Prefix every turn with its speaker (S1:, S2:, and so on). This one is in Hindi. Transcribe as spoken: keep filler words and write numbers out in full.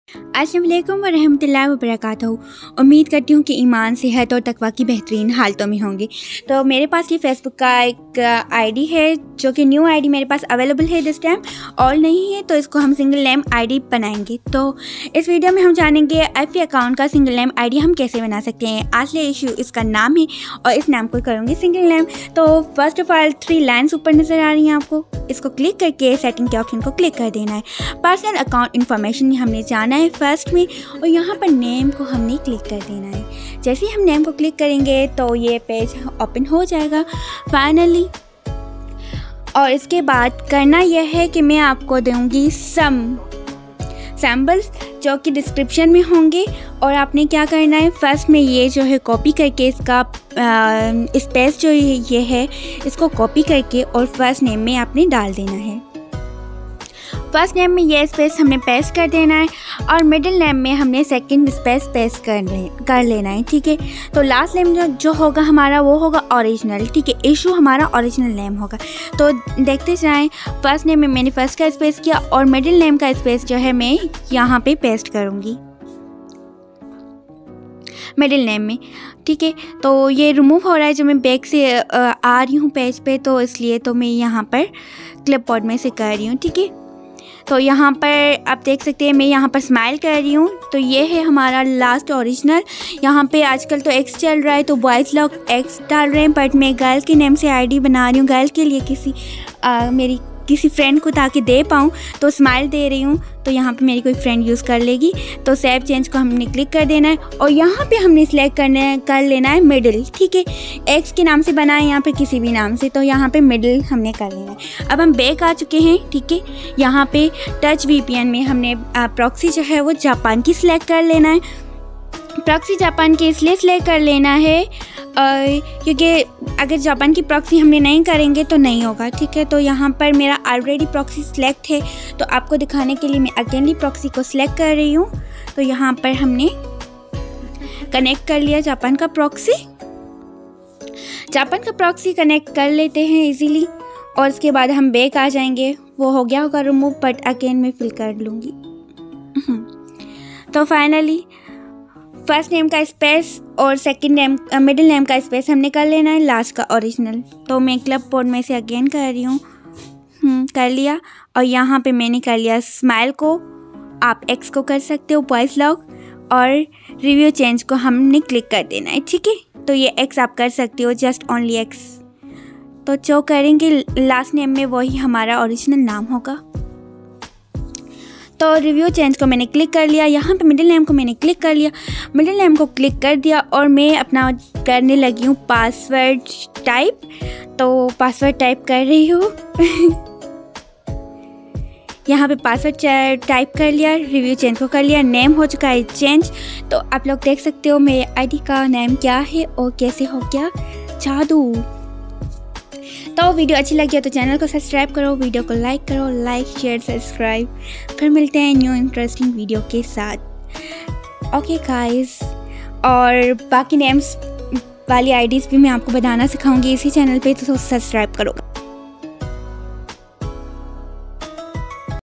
S1: अस्सलाम वालेकुम वरहमतुल्लाहि वबरकातुहू। उम्मीद करती हूँ कि ईमान, सेहत और तकवा की बेहतरीन हालतों में होंगे। तो मेरे पास ये फ़ेसबुक का एक आईडी है जो कि न्यू आईडी मेरे पास अवेलेबल है दिस टाइम, और नहीं है तो इसको हम सिंगल नेम आईडी बनाएंगे। तो इस वीडियो में हम जानेंगे एफ अकाउंट का सिंगल नेम आईडी हम कैसे बना सकते हैं। आसले इशू इसका नाम है और इस नाम को करूँगी सिंगल नेम। तो first of all three lines ऊपर नज़र आ रही हैं आपको, इसको क्लिक करके सेटिंग के ऑप्शन को क्लिक कर देना है। पर्सनल अकाउंट इन्फॉर्मेशन हमने जाना है फर्स्ट में, और यहाँ पर नेम को हमने क्लिक कर देना है। जैसे ही हम नेम को क्लिक करेंगे तो ये पेज ओपन हो जाएगा फाइनली। और इसके बाद करना यह है कि मैं आपको दूंगी सम सैम्पल्स जो कि डिस्क्रिप्शन में होंगे, और आपने क्या करना है फर्स्ट में ये जो है कॉपी करके इसका स्पेस जो ये है इसको कॉपी करके और फर्स्ट नेम में आपने डाल देना है। फर्स्ट नेम में ये स्पेस हमने पेस्ट कर देना है और मिडिल नेम में हमने सेकंड स्पेस पेस्ट कर ले कर लेना है, ठीक है। तो लास्ट नेम जो जो होगा हमारा वो होगा ओरिजिनल, ठीक है। इशू हमारा ओरिजिनल नेम होगा। तो देखते जाएं, फर्स्ट नेम में मैंने फर्स्ट का स्पेस किया और मिडिल नेम का स्पेस जो है मैं यहाँ पे पेस्ट करूँगी मिडिल नेम में, ठीक है। तो ये रिमूव हो रहा है जो मैं बैक से आ रही हूँ पेज पे, तो इसलिए तो मैं यहाँ पर क्लिपबोर्ड में से कर रही हूँ, ठीक है। तो यहाँ पर आप देख सकते हैं मैं यहाँ पर स्माइल कर रही हूँ। तो ये है हमारा लास्ट ओरिजिनल। यहाँ पे आजकल तो एक्स चल रहा है तो बॉयज़ लोग एक्स डाल रहे हैं, बट मैं गर्ल के नेम से आईडी बना रही हूँ, गर्ल के लिए किसी आ, मेरी किसी फ्रेंड को ताकि दे पाऊँ, तो स्माइल दे रही हूँ। तो यहाँ पे मेरी कोई फ्रेंड यूज़ कर लेगी। तो सेव चेंज को हमने क्लिक कर देना है और यहाँ पे हमने सिलेक्ट करने कर लेना है मिडिल, ठीक है। एक्स के नाम से बना है यहाँ पे किसी भी नाम से, तो यहाँ पे मिडिल हमने कर लेना है। अब हम बैक आ चुके हैं, ठीक है। यहाँ पे टच वीपीएन में हमने प्रॉक्सी जो है वो जापान की सिलेक्ट कर लेना है। प्रॉक्सी जापान की इसलिए सिलेक्ट कर लेना है क्योंकि अगर जापान की प्रॉक्सी हमने नहीं करेंगे तो नहीं होगा, ठीक है। तो यहाँ पर मेरा ऑलरेडी प्रॉक्सी सिलेक्ट है, तो आपको दिखाने के लिए मैं अगेनली प्रॉक्सी को सिलेक्ट कर रही हूँ। तो यहाँ पर हमने कनेक्ट कर लिया जापान का प्रॉक्सी। जापान का प्रॉक्सी कनेक्ट कर लेते हैं इजीली, और उसके बाद हम बैक आ जाएंगे। वो हो गया होगा रिमूव, बट अगेन मैं फिल कर लूँगी। तो फाइनली फर्स्ट नेम का स्पेस और सेकंड नेम मिडिल नेम का स्पेस हमने कर लेना है, लास्ट का ओरिजिनल। तो मैं क्लिपबोर्ड में से अगेन कर रही हूँ, कर लिया। और यहाँ पे मैंने कर लिया स्माइल को, आप एक्स को कर सकते हो बॉयज़ लोग, और रिव्यू चेंज को हमने क्लिक कर देना है, ठीक है। तो ये एक्स आप कर सकते हो, जस्ट ओनली एक्स। तो जो करेंगे लास्ट नेम में वही हमारा ओरिजिनल नाम होगा। तो रिव्यू चेंज को मैंने क्लिक कर लिया। यहाँ पे मिडिल नेम को मैंने क्लिक कर लिया, मिडिल नेम को क्लिक कर दिया, और मैं अपना करने लगी हूँ पासवर्ड टाइप। तो पासवर्ड टाइप कर रही हूँ। यहाँ पे पासवर्ड टाइप कर लिया, रिव्यू चेंज को कर लिया, नेम हो चुका है चेंज। तो आप लोग देख सकते हो मेरे आईडी का नेम क्या है और कैसे हो गया जादू। तो वीडियो अच्छी लगी है तो चैनल को सब्सक्राइब करो, वीडियो को लाइक करो, लाइक शेयर सब्सक्राइब। फिर मिलते हैं न्यू इंटरेस्टिंग वीडियो के साथ। ओके गाइस, और बाकी नेम्स वाली आईडीज़ भी मैं आपको बताना सिखाऊंगी इसी चैनल पे, तो सब्सक्राइब करो।